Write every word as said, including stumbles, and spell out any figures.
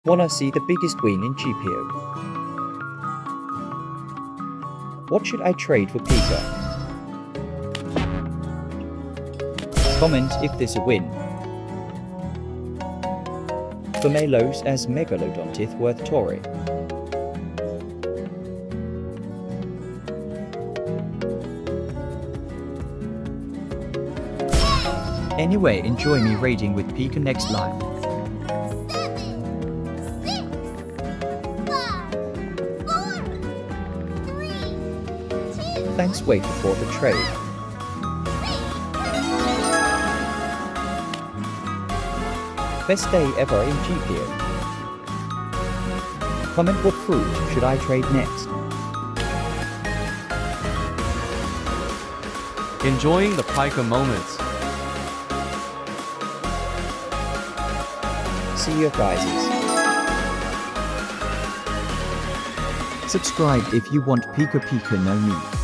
Wanna see the biggest win in G P O? What should I trade for Pika? Comment if this a win. For Malos as megalodon tith worth Tory. Anyway, enjoy me raiding with Pika next live. Thanks Wafer for the trade. Best day ever in G P O. Comment what fruit should I trade next. Enjoying the Pika moments. See you guys. Subscribe if you want Pika Pika no me.